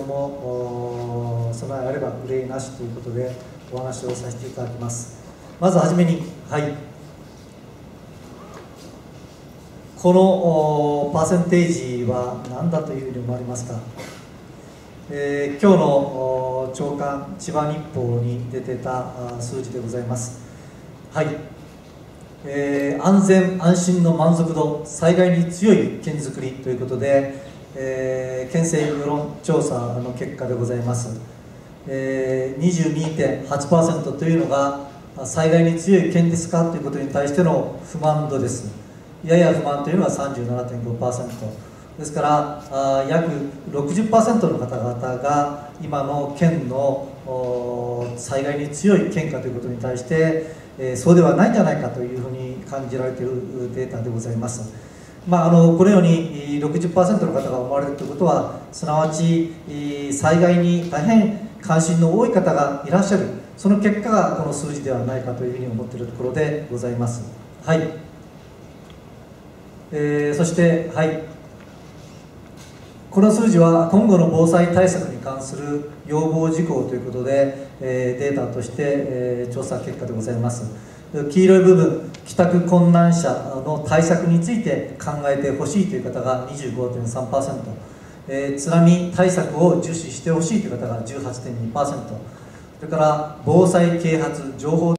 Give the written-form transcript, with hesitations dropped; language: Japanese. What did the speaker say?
も、備えあれば憂いなしということでお話をさせていただきます。まずはじめに、このパーセンテージは何だというふうに思われますか。今日の朝刊千葉日報に出てた数字でございます。安全安心の満足度、災害に強い県づくりということで、県政世論調査の結果でございます。22.8% というのが災害に強い県ですかということに対しての不満度です。やや不満というのは 37.5%。ですから約 60% の方々が今の県の災害に強い県かということに対して、そうではないんじゃないかというふうに感じられているデータでございます。このように 60% の方が思われるということは、すなわち災害に大変関心の多い方がいらっしゃる、その結果がこの数字ではないかというふうに思っているところでございます。そして、この数字は今後の防災対策に関する要望事項ということで、データとして、調査結果でございます。黄色い部分、帰宅困難者の対策について考えてほしいという方が 25.3%、津波対策を重視してほしいという方が 18.2%、それから防災啓発情報